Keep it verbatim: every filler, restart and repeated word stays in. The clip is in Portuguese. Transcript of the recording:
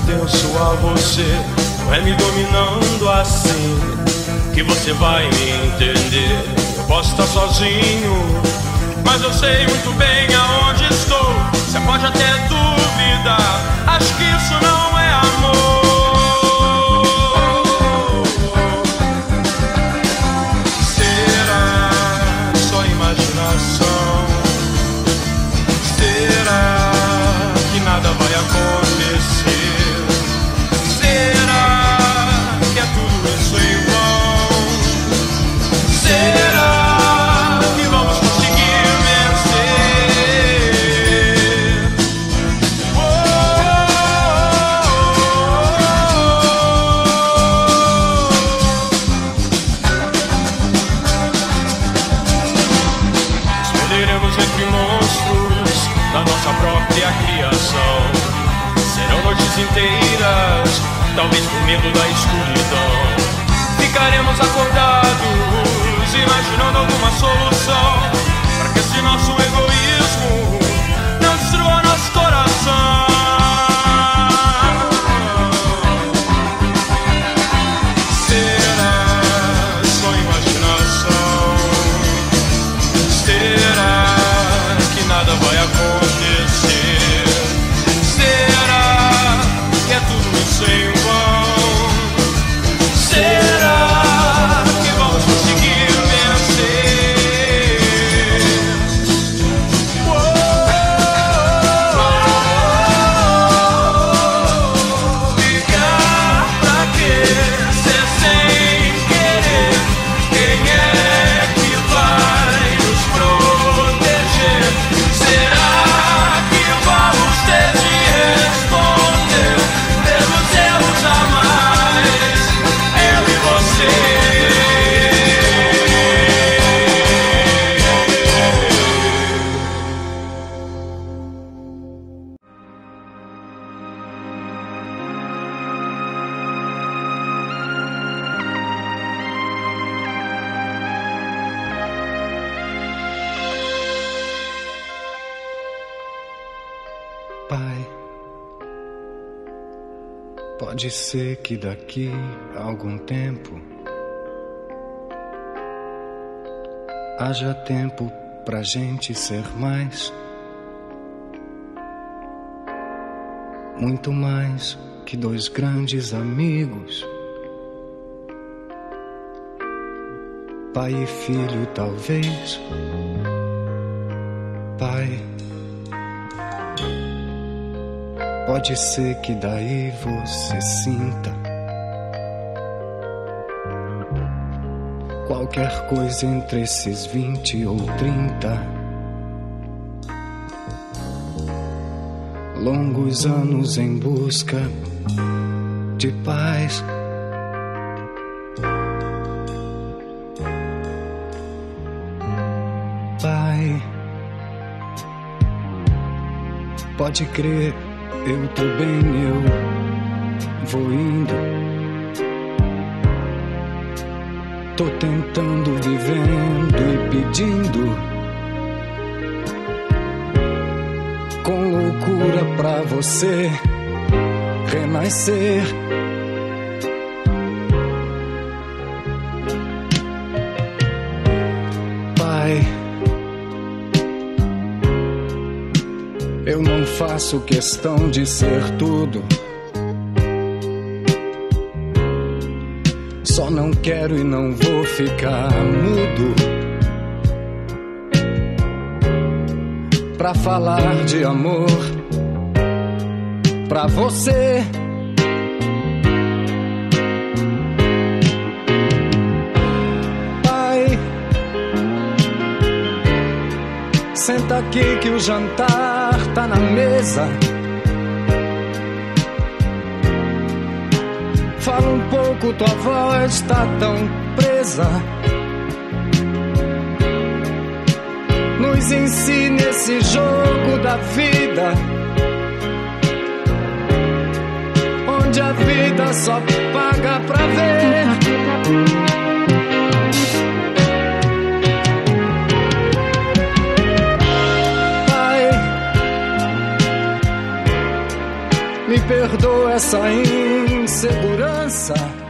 pertenço a você. Não é me dominando assim que você vai me entender. Eu posso estar sozinho, mas eu sei muito bem aonde estou. Você pode até duvidar, acho que isso não é amor. Será só imaginação? Será que nada vai acontecer? Será que é tudo isso em vão? Será que vamos conseguir vencer? Oh, escolheremos entre monstros da nossa própria criação. Serão noites inteiras, talvez por medo da escuridão. Ficaremos acordados, imaginando alguma solução, para que esse nosso egoísmo não destrua nosso coração. Será só imaginação? Será que nada vai acontecer? Será que é tudo isso em vão? Será que vamos conseguir vencer? Oh, ligar pra quê? Ser sem querer. Quem é que vai nos proteger? Será que vamos ter de responder pelos erros a mais? Eu e você. Pai, pode ser que daqui a algum tempo haja tempo pra gente ser mais, muito mais que dois grandes amigos, pai e filho talvez. Pai, pode ser que daí você sinta qualquer coisa entre esses vinte ou trinta longos anos em busca de paz. Pai, pode crer, eu tô bem, eu vou indo. Tô tentando, vivendo e pedindo com loucura pra você renascer. Pai, eu não faço questão de ser tudo, só não quero e não vou ficar mudo pra falar de amor pra você. Pai, senta aqui que o jantar tá na mesa. Fala um pouco, tua voz tá tão presa. Nos ensine esse jogo da vida, onde a vida só paga pra ver. Pai, me perdoo essa insegurança.